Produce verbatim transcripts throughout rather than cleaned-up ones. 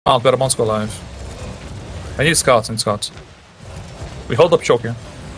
Mount, better Mount's go live. I need scouts, I need scouts. We hold up choke here.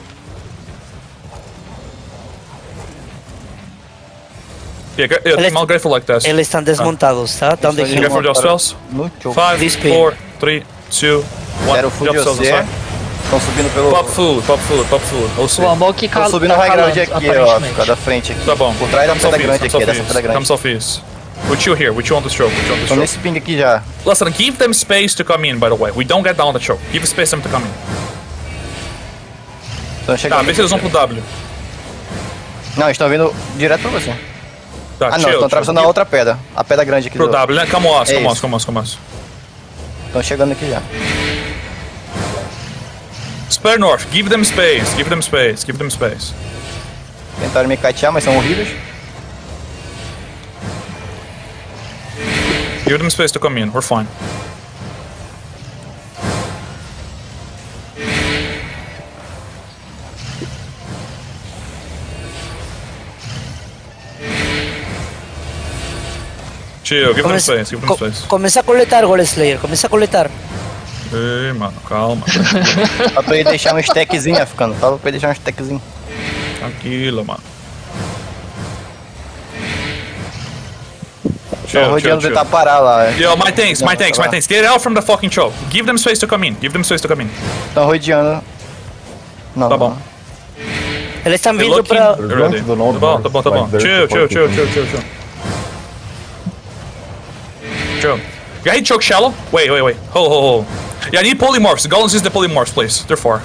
Yeah, yeah Eles- Mount grateful like this. Eles estão desmontados, tá? Estão de You get for your spells? No choke. Five, This speed. four, three, two, one. Zero food Drop spells você. aside. Estão subindo pelo... Pop food, pop food, pop food. O C. O Amok Estão cal... subindo tá high ground calando, aqui, ó. aparentemente. Fica da frente aqui. Tá bom. Por trás da Come pedra southeast, grande come aqui, dessa southeast, pedra Come grande. southeast. We chill here, we chill on this choke, we chill on this Estão choke. nesse ping aqui já. Listen, give them space to come in, by the way. We don't get down the choke. Give space for them to come in. Estão Tá, chegando. vê se eles vão pro W. Não, estão vindo direto pra você. Tá, Ah, não, chill. estão atravessando a chill. outra pedra. A pedra grande aqui Pro do... W, né? Come on, É come on, isso. come on, come on. Estão chegando aqui já. Spare North, give them space, give them space, give them space. Tentaram me catear, mas são horríveis. Give them space to come in, we're fine. Chill, give them Começa, space, give them co- space. começa a coletar, Gol Slayer. Começa a coletar. Ei, mano, calma. Só pra ele deixar um stackzinho, ficando. Fala pra ele deixar um stackzinho. Tranquilo, mano. Estão Chill, chill, rodeando chill. tentar parar lá. Yo, my tanks, my Não, tanks, tá my lá. tanks. Get out from the fucking choke. Give them space to come in. Give them space to come in. Estão rodeando. Não, Tá não. bom. Eles estão Hey, vindo looking. pra... You're ready. Tá bom, tá bom, tá bom. Chill, chill, chill, chill, chill, chill. Chill. You hate choke shallow? Wait, wait, wait. Hold, hold, hold. Yeah, I need polymorphs. Golems is the polymorphs, please. They're four.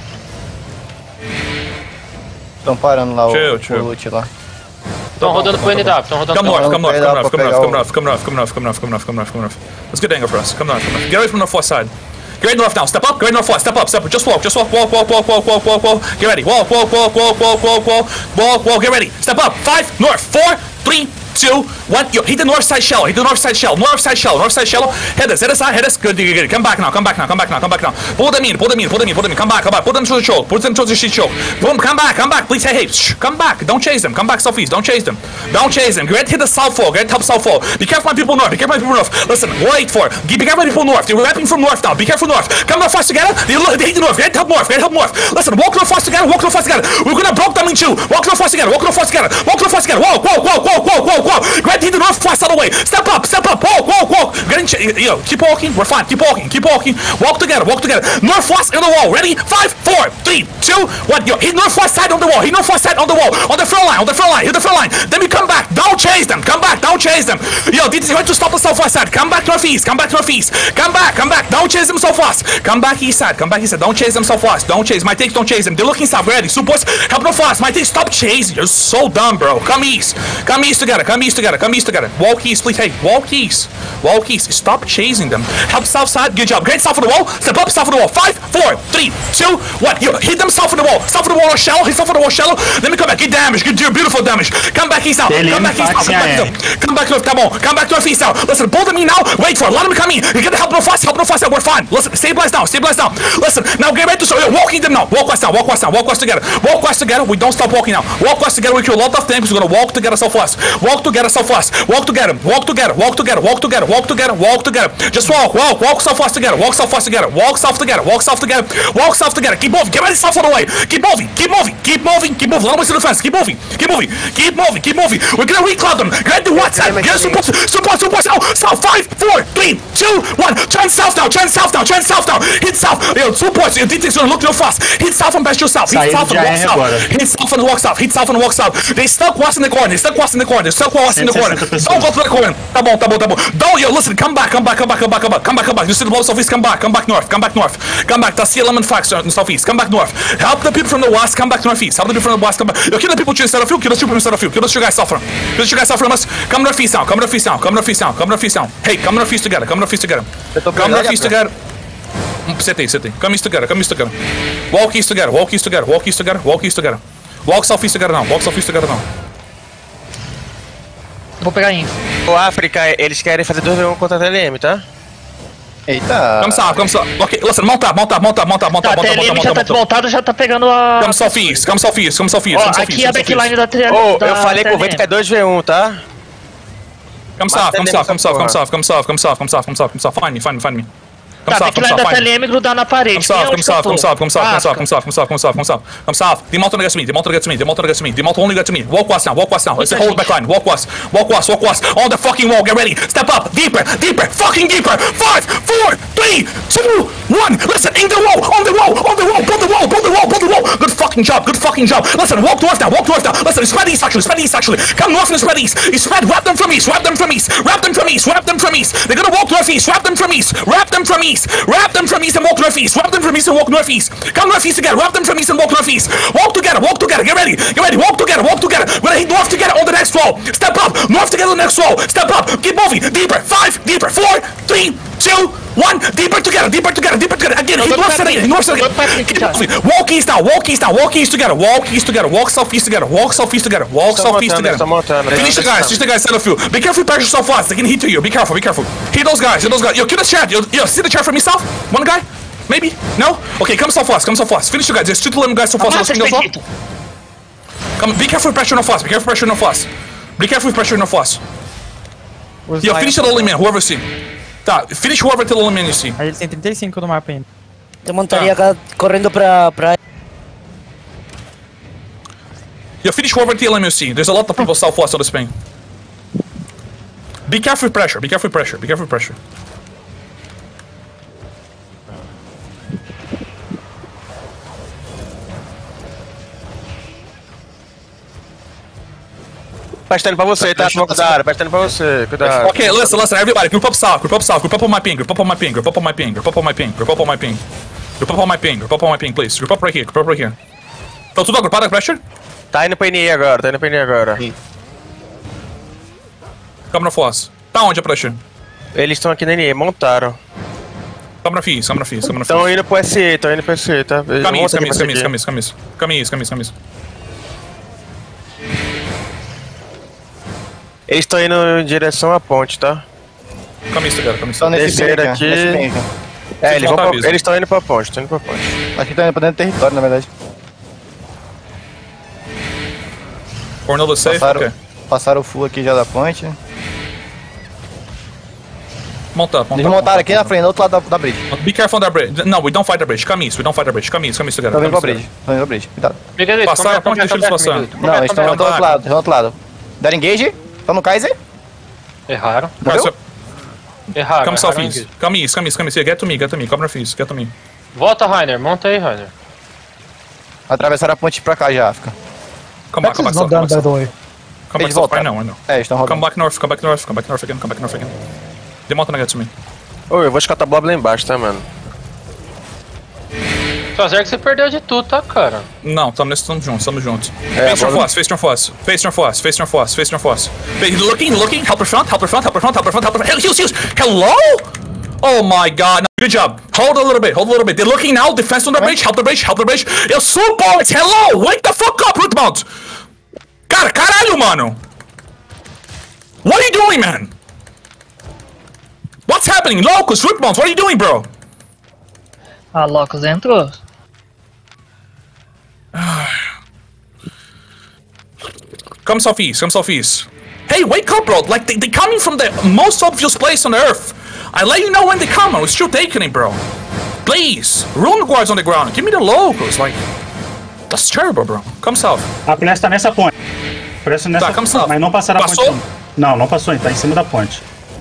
Estão parando lá o, Chill, o chill. loot lá. Estão rodando pro N W, estão rodando Come pro north, come north, come north, come north, come Pegar north, come north, come north, come north, come north, come north, come north. Let's get angle for us. Come north, come north. Get away from the northwest side. Get ready north now. Step up. Get ready northwest. Step up. Step up. Just walk. Just walk. Walk. Walk. Walk. Walk. Walk. Walk. Walk. Get ready. Walk. Walk. Walk. Walk. Walk. Walk. Walk. Walk. Walk. Get ready. Step up. Five. North. Four. Three. Two. One. Yo, hit the north side shell. Hit the north side shell. North side shell. North side shell. Head us. Head us out. Head us. Good. Good. Good. Come back now. Come back now. Come back now. Come back now. Pull them in. Pull them in. Pull them in. Pull them in. Come back. Come back. Put them to the choke. Put them to the sheet choke. Boom. Come back. Come back. Please. Hey. Hey. Shh. Come back. Don't chase them. Come back southeast. Don't chase them. Don't chase them. Get ready to hit the south fall. Get ready to help south fall. Be careful, my people north. Be careful, my people north. Listen. Wait for. it. Be careful, my people north. They're rapping from north now. Be careful north. Come north fast together. They look. They hit the north. Get help north. Get help north. Listen. Walk north fast together. Walk north fast together. We're gonna block them in two. Walk north fast together. Walk north fast together. Walk north fast together. Walk. Walk. Walk. Walk. Walk. Walk. Walk. Get ready to hit the north fast all the way. Step up. Step up. Walk. Walk. Walk. Get in. You know. Keep walking. We're fine. Keep walking. Keep walking. Walk together. Walk together. North fast in the wall. Ready? Five, four, three, two, one. Yo, hit north west side on the wall. Hit north west side on the wall. On the front line. On the front line. Hit the front line. Then we come back. Don't chase them. Come back. Don't chase them. Yo, this is going to stop the southwest side. Come back northeast. Come back northeast. Come back. Come back. Don't chase them so fast. Come back east side. Come back east side. Don't chase them so fast. Don't chase. My tanks don't chase them. They're looking south. Ready. Supports. Help them fast. My tanks stop chasing. You're so dumb, bro. Come east. Come east together. Come east together. Come east together. Walk east, please. Hey, walk east. Walk east. Stop chasing them. Help south side. Good job. Great south of the wall. Step up. South of the wall. Five, four, three, two, one. Yo, hit them south of the wall. South of the wall or shallow. Hit south of the wall shallow. Let me come back. Get damage. Get your beautiful damage. Come back east out. Come back east out. Come back east. Come back north. Come on. Come back north east out. Listen, pull them in now. Wait for it. Let them come in. You're gonna help no fast. Help no fast. We're fine. Listen, stabilize down. Stabilize down. Listen, now get ready to start walking them now. Walk west now. Walk west now. Walk west together. Walk west together. We don't stop walking now. Walk west together. We kill a lot of things. We're gonna walk together southwest. Walk together southwest. Walk together. Walk together. Walk together. Walk together. Walk together. Walk together. Just walk. Walk. Walk southwest together. Walk southwest together. Walk south together. Walk south together. Walk south together. Keep moving. Get ready south all the way. Keep moving. Keep moving. Keep moving. Keep moving. Let them to the fence. Keep moving. Keep moving. Keep moving. Keep moving. We're gonna recloud them. Get the what side. Get support. Support. Support. South. South. Five. Four. Three. Two. One. Turn south now. Turn south now. Turn south now. Hit south. Yo, support. Your D T is gonna look real fast. Hit south and bash your south. Hit Saído south de and A walk R agora. south. Hit south and walk south. Hit south and walk south. They stuck west in the corner. They stuck west in the corner. They stuck west in the corner. cento e sessenta Don't go to the corner. Tá bom, tá bom, tá bom. Don't, yo, listen. Come back. Come back. Come back. Come back. Come back. Come back. Come back. You see the blow southeast. Come back. Come back north. Come back north. Come back. That's the element facts in southeast. Come back north. Help the people from the west. Come back northeast. Help the people from the west. Come back. Yo, kill the people instead of you. Kill the people instead of you. Kill the two guys south from. Kill the two guys south from us. Come northeast now. Come northeast now. Come northeast now. Come northeast now. Hey, come northeast together. Come northeast together. Come northeast together. Sit aí, sit aí. Come east together. Come east together. Walk east together. Walk east together. Walk east together. Walk east together. Walk southeast together now. Walk southeast together now. Vou pegar info. O África, eles querem fazer dois v um contra a T L M, tá? Eita. Come south, come south. Okay, listen, mount up, mount up, mount up, mount up, mount Tá, up, a mount up, T L M mount já up, tá mount up. desvoltada, já tá pegando a... Come southeast, come southeast, come southeast, Ó, come southeast. aqui é a come southeast. backline da T L M. Ô, da eu falei T L M. com o Vento que é dois v um, tá? Come south, come south, come south, come south, come south, come south, come south, come south, come south. Find me, find me, find me. Come Tá, tem south, que come ir lá south, da find me. T L M e grudar na parede. Come south, come south, come south, come south, come south, come south, come south, come south, come south, come south. Come south. Demonto gets me, Demonto gets me, Demonto only gets me. Walk west now, walk west now. Let's hold back line. Walk west, walk west, walk west. On the fucking wall, get ready. Step up, deeper, deeper, fucking deeper. Five, four, three, two, one. Listen, in the wall, on the wall, on the wall, build the wall, build the wall, build the wall. Good fucking job, good fucking job. Listen, walk north now, walk north now. Listen, spread east actually, spread east actually. Come north and spread east. You spread, wrap them from east, wrap them from east, wrap them from east, wrap them from east. They're gonna walk northeast, wrap them from east, wrap them from east, wrap them from east and walk northeast. Wrap them from east and walk northeast. Come northeast together. Wrap them from east and walk northeast. Walk together. Walk together. Get ready. Get ready. Walk together. Walk together. We're gonna hit north together on the next wall. Step up. North together on the next wall. Step up. Keep moving. Deeper. Five. Deeper. Four. Three. Two. One. Deeper together. Deeper together. Deeper together. Again. Hit north together. Hit north together. Keep moving. Walk east now. Walk east now. Walk east together. Walk east together. Walk southeast together. Walk southeast together. Walk southeast together. Finish the guys. Finish the guys. Center field. Be careful. Pressure so fast. They can hit to you. Be careful. Be careful. Hit those guys. Hit those guys. Yo, kill the chat. Yo, yo, see the chat from me south. One guy. Maybe? No? Okay, come so fast, come so fast. Finish the guys. There's two to them guys so fast. Come, be careful with pressure no fast. Be careful with pressure no fast. Be careful with pressure no fast. Yo, finish the lonely man, whoever you see. Tá, finish whoever the lonely man you see. Aí eles têm trinta e cinco no mapa ainda. Eu montaria cá correndo pra, pra... Yo, finish whoever the L M you see. There's a lot of people southwest of the Spain. Be careful with pressure. Be careful with pressure. Be careful with pressure. Presta indo pra você, tá? Cuidado, presta indo pra você, cuidado. Okay, listen, listen, everybody, group up south, group up south, group up on my ping, group up on my ping, group up on my ping, group up on my ping, group up on my ping, group up on my ping, group up on my ping, please, group up right here, group up right here. Então tudo agrupado, pressure? Tá indo pra N I agora, tá indo pra N I agora. Câmara Foz. Tá onde a pressure? Eles estão aqui na N I, montaram. Câmara Fiz, câmara Fiz, câmara Fiz. Estão indo pro S E, estão indo pro S E, tá? Caminho, caminho, caminho, caminho, caminho, caminho, caminho, caminho. Eles estão indo em direção à ponte, tá? Caminho, cara, caminho. Estão nesse Descer bem aqui. nesse bem aqui. É, eles vão vão tá pra, aviso. eles estão indo pra ponte, estão indo pra ponte. Acho que estão indo pra dentro do território, na verdade. Cornel safe? Passaram, Ok. passaram o full aqui já da ponte. Monta, monta. Eles montaram aqui na frente, do outro lado da, da bridge. Be careful on that bridge. No, we don't fight the bridge. Come east, we don't fight the bridge. Come east, come east together. Estão vindo pra come bridge. Estão vindo pra bridge, cuidado. Fica desse, Passaram a ponte, deixa eles passarem. Não, eles estão do outro lado, estão do outro lado. Deram engage? Estão no Kaiser? Erraram. Morreu? Erraram. Come erraram southeast. aqui. Come east, come east, come east. Yeah, get to me, get to me. Come northeast, get to me. Volta, Rainer. Monta aí, Rainer. Atravessaram a ponte pra cá já, África. Come back, come back south, come back south. Come back Eles south, I voltaram. know, I know. É, eles estão Come rodando. back north, come back north, come back north again, come back north again. Demota na get to me. Ô, eu vou escatar blob lá embaixo, tá, mano? Só zero que você perdeu de tudo, tá, cara? Não, tamo nesse, tamo juntos, tamo juntos. É, Face your agora- force, face your force, face your force, face your force, face your force. Face- Looking, looking, help her front, help her front, help her front, help her front, help her front. Heals, heals. Hello? Oh my god. No, good job. Hold a little bit, hold a little bit. They're looking now, defense on the bridge, help the bridge, help the bridge. Eu sou boys, hello! Wake the fuck up, Rootmount! Cara, caralho, mano! What are you doing, man? What's happening? Locust, Rootmount, what are you doing, bro? A Locus entrou. Come southeast, come southeast. Hey, wake up, bro. Like, they, they coming from the most obvious place on earth. I let you know when they come. I was still taking it, bro. Please, ruin the guards on the ground. Give me the locals. Like, that's terrible, bro. Come south. A Presta tá nessa ponte. Presta nessa Tá, come ponte, south. mas não passaram a Passou? ponte. Não, não, não passou, ele tá em cima da ponte.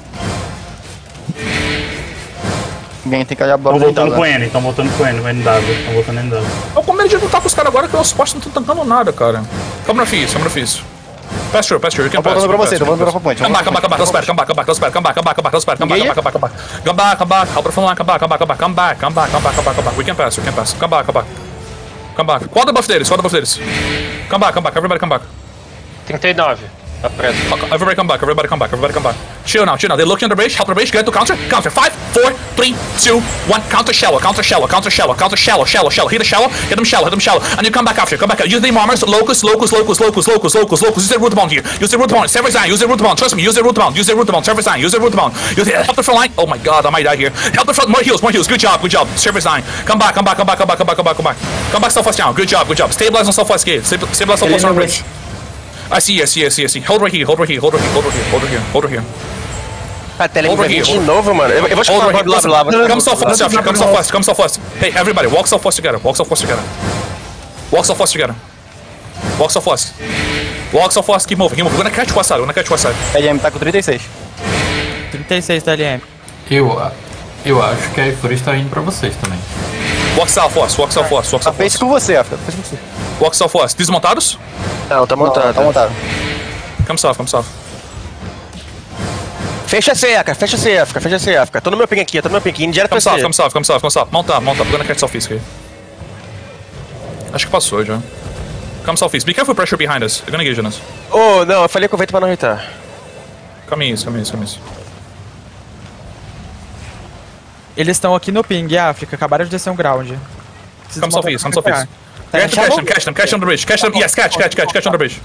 Alguém tem que olhar a Estão bola voltando deitada. pro N, estão voltando pro N, o N W, estão voltando N W. Eu com medo de lutar com os caras agora que os postos não estão tancando nada, cara. Come no fees, come no fees. Pass through, pass through. You can Tô pass. voltando pra you can você, pass, tô you can voltando pra pass. ponte. Come back, come back, come back. Let's back, come back, come back. Let's back, come back, come back, come back. Let's back, come back, come back, come back, come back. Come back, come back. Help the front line, come back, come back, come back. Come back, come back, come back, come back, come back. We can pass, we can pass. Come back, come back. Come back. Qual debuff deles? Qual debuff deles? Come back, come back. Everybody come back. trinta e nove. Tá preto. Everybody come back, everybody come back, everybody come back. Chill now, chill now. They're looking on the bridge, help the bridge, get to counter, counter. Five, four, three, two, one. Counter shallow, counter shallow, counter shallow, counter shallow, shallow, shallow. Hit the shallow, hit them shallow, hit them shallow. And you come back after, come back. Use the armors, locus, locus, locus, locus, locus, locus, locus. Use the root bound here. Use the root bound. Server Zion, use the root bound. Trust me, use the root bound. Use the root bound. Server Zion, use the root bound. Use the, help the front line. Oh my god, I might die here. Help the front, more heals, more heals. Good job, good job. Server Zion. Come back, come back, come back, come back, come back, come back, come back. Come back southwest down. Good job, good job. Stabilize on southwest gate. Stabilize southwest on the bridge. I see, I see, I see, I see. Hold right here, hold right here, hold right here, hold right here, hold right here, hold right here. A tele Over vai vir here, de over- novo, mano. Eu, eu vou Hold chamar right o here. lado lá. Listen, come southwest, After, come southwest, come southwest. Hey, everybody, walk southwest together, walk southwest together. Walk southwest together. Walk southwest. Walk southwest, keep moving, keep moving. We're gonna catch west side, we're gonna catch west side. L M tá com trinta e seis. trinta e seis da L M. Eu, eu acho que a Ifuri está indo pra vocês também. Walk southwest, walk southwest, walk Tá face southwest. com você, África. Face com você. Walk southwest. Desmontados? Não, tá Não, montado. tá montado. Come south, come south. Fecha C, África. Fecha C, África. Fecha C, África. Tô no meu ping aqui, tô no meu ping aqui. Indo direto pra Come south, C. come south, come south, come south. Mount up, mount up. We're gonna catch southeast aqui. Acho que passou já. Come southeast. Be careful pressure behind us. They're gonna engage on us. Oh, não, eu falei com o vento pra não irritar. Come east, come east, come east. Eles estão aqui no ping, África. Acabaram de descer um ground. Preciso Come montar southeast, come pra southeast. cá. You have to catch them, catch them, catch them on the bridge. Catch them, yes, catch, catch, catch, catch on the bridge.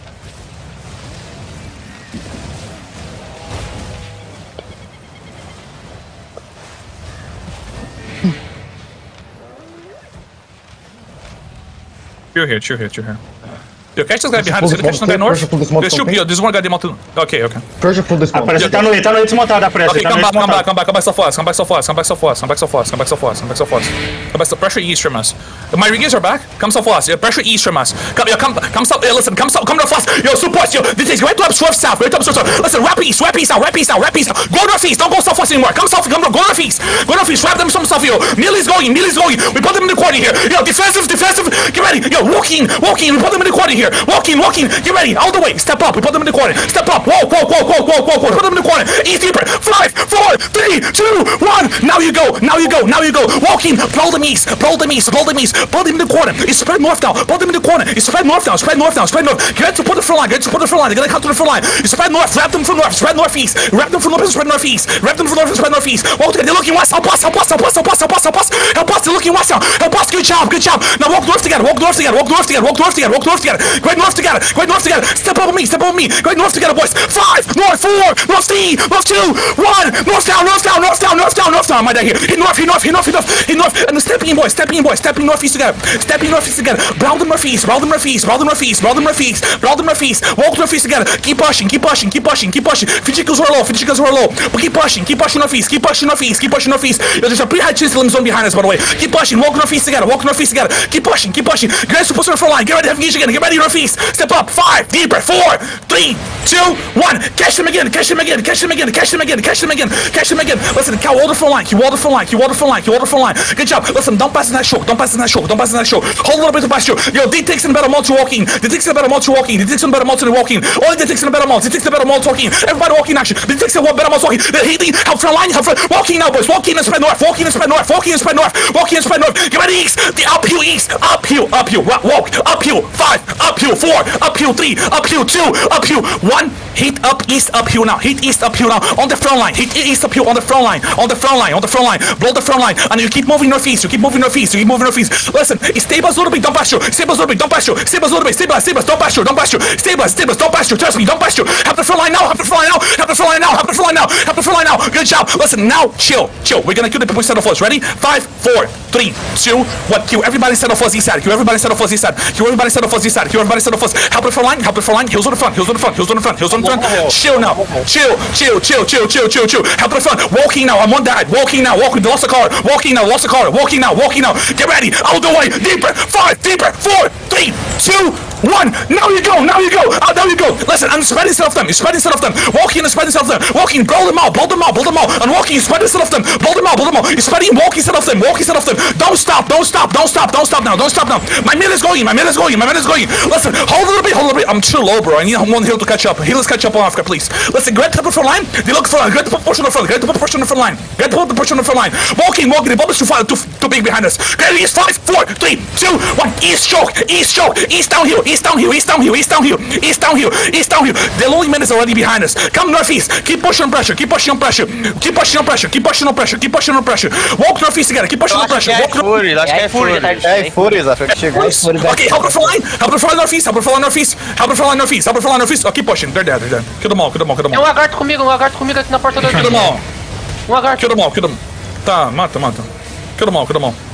Chill here, chill here, chill here. Yo, catch this guy behind us. Gonna catch some guy north. There's two, yo, there's one guy demounted. Okay, okay. A pressa tá no E, tá no E desmontado, a pressa. Okay, tá come no E back, come back, desmontado. come back, come back so fast, come back so fast, come back so fast, come back so fast, come back so fast, come back so fast, come back so pressure east from us. My riggers are back. Come so fast. Yeah, pressure east from us. Come, yo, come, come so. Yeah, listen, come so, come to fast. Yo, support. Yo, this is right to up, swift south, right to up, swift south. Listen, wrap east, wrap east now, wrap east now, wrap east now. Go northeast. Don't go south west anymore. Come south, come go northeast. Go northeast. Wrap them some stuff. Yo, Millie's going, Millie's going. We put them in the corner here. Yo, defensive, defensive. Get ready. Yo, walking, walking. We put them in the corner here. Walking, walking. Get ready. All the way. Step up. We put them in the corner. Step up. Walk, walk, walk, walk, walk, walk, walk. Put them in the corner. East deeper. Five, four, three, two, one. Now you go. Now you go. Now you go. Walking. Blow them east. Blow them east. Blow them east. Blow them in the corner. It's spread north now. Blow them in the corner. It's spread north now. Spread north now. Spread north. Get ready to put the front line. Get ready to put the front line. They're gonna come to the front line. You spread north. Wrap them from north. Spread northeast. Wrap them from north and spread northeast. Wrap them from north and spread northeast. Walk together. They're looking west. Help us. Help us. Help us. Help us. Help us. Help us. Help us. They're looking west now. Help us. Good job. Good job. Now walk north together. Walk north together. Walk north together. Walk north together. Walk north together. Great north together. Great north together. Step up with me. Step up with me. Great north together, boys. Five. North. Four. North. Three. North. Two. One. North down. North down. North down. North down. North down. Am I down here? Hit north. Hit north. Hit north. Hit north. Hit north. And stepping in, boys. Stepping in, boys. Stepping northeast together. Stepping northeast together. Brown them northeast. Brown them northeast. Brown them northeast. Brown them northeast. Brown them northeast. Walk northeast together. Keep pushing. Keep pushing. Keep pushing. Keep pushing. Fijikas were low. Fijikas were low. But keep pushing. Keep pushing northeast. Keep pushing northeast. Keep pushing northeast. Yo, there's a pretty high chance limb zone behind us, by the way. Keep pushing. Walk northeast together. Walk northeast together. Keep pushing. Keep pushing. Get ready to push on the front line. Get ready to have engage again. Get ready northeast. Step up. Five. Deeper. Four. Three. Two. One. Catch them again. Catch them again. Catch them again. Catch them again. Catch them again. Catch them again. Listen, cow all the front line. Keep all the front line. Keep all the front line. Keep all the front line. Good job. Listen, don't pass in that choke. Don't pass in that choke. Don't pass in that choke. Hold a little bit to pass you. Yo, D takes in the better mode to walking. D takes in the better mode to walking. D takes in the better mode to the walking. Only D takes in the better mode. D takes the better mode to walking. Everybody walking action. D takes in the better mode to walking. The heating. Help front line. Help front. Walking now, boys. Walking and spread north. Walking and spread north. Walking and spread north. Walking and spread north. Get ready east. The uphill east. Uphill. Uphill. Walk. Uphill. Five. Uphill. Four. Uphill. Three. Uphill. Two. Uphill. One. Hit up east. Uphill now. Hit east. Uphill now. On the front line. Hit east. Uphill. On the front line. On the front line. On the front line. Blow the front line. And you keep moving northeast. You keep moving northeast. You keep moving northeast. Listen. Stabilize a little bit. Don't pass you. Stabilize a little bit. Don't pass you. Stabilize a little bit. Stabilize. Stabilize. Don't pass you. Don't pass you. Stabilize. Stabilize. Don't pass you. Trust me. Don't pass you. Have the front line now. Have the front line now. Have the front line now. Have the front line now. Have the front line now. Good job. Listen. Now chill. Chill. We're gonna kill the people instead of us. Ready? Five, four, three, two, one. Kill everybody instead of us east side. Kill everybody instead of us east side. Kill everybody instead of us east side. Kill everybody instead of us. Help the front line. Help the front line. Hills on the front. Hills on the front. Hills on the front. Hills on the front. Chill now. Chill. Chill. Chill. Chill. Chill. Chill. Chill. Help the front. Walking now. I'm on that. Walking now. Walking. They lost a car. Walking now. Lost a car. Walking now. Walking now. Get ready. Out the way. Deeper. Five. Deeper. Four. Three. Two. One. Now you go. Now you go. Oh, now you go. Listen. I'm spreading instead of them. You spread instead of them. Walking and spread instead of them. Walking. Blow them out. Blow them out. Blow them out. And walking. You spread instead of them. Blow them out. Blow them out. You spreading. Walking instead of them. Walking instead of them. Don't stop. Don't stop. Don't stop. Don't stop now. Don't stop now. My man is going. My man is going. My man is going. Listen. Hold a little bit. Hold a little bit. I'm too low, bro. I need one hill to catch up. Healers catch up on Africa, please. Listen. Get to the front line. They look front. Get to put push on the front. Get to put push on the front line. Get to put the push on the front line. Walking. Walking. The bubbles too far. Too too big behind us. Get east. Five. Four. Three. Two. One. East choke. East choke. East downhill. East downhill. East downhill. East downhill. East downhill. East downhill. The lonely man is already behind us. Come northeast. Keep pushing on pressure. Keep pushing on pressure. Keep pushing on pressure. Keep pushing on pressure. Keep pushing on pressure. Walk northeast together. Keep pushing on pressure. Walk northeast. Fúria, acho que é Fúria. É, Fúrias, África, chegou. Okay, help the front line. Help the front line northeast. Help the front line northeast. Help the front line northeast. Help the front line northeast. Oh, keep pushing. They're dead. They're dead. Kill them all. Kill them all. Kill them Tem um all. lagarto comigo, um lagarto comigo aqui na porta da Kill them all. Um lagarto. Kill them all. Kill them. Tá, mata, mata. Kill them all. Kill them all.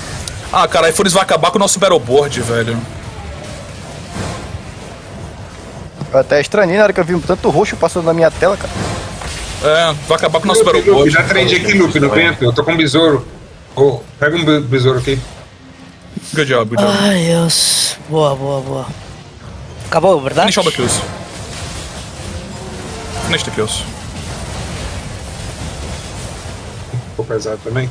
Ah, cara, a Fúrias vai acabar com o nosso battleboard, velho. Eu até estranhei na hora que eu vi um tanto roxo passando na minha tela, cara. É, vai acabar com o nosso Lupe, barulho Lupe, hoje. dá trade aqui, Lupe, no vento. Eu tô com um besouro. Oh, pega um be- besouro aqui. Good job, good job. Ai, Deus. Boa, boa, boa. Acabou, verdade? Finish all the kills. Finish the kills. Ficou pesado também.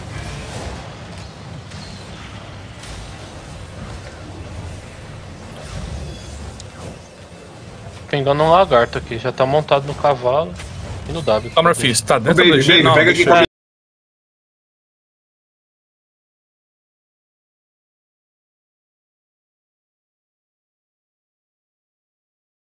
Pegando um lagarto aqui, já tá montado no cavalo e no W. Summer Feast, tá Ô, dentro do Baby, G? Baby, Não, pega aqui deixa comigo.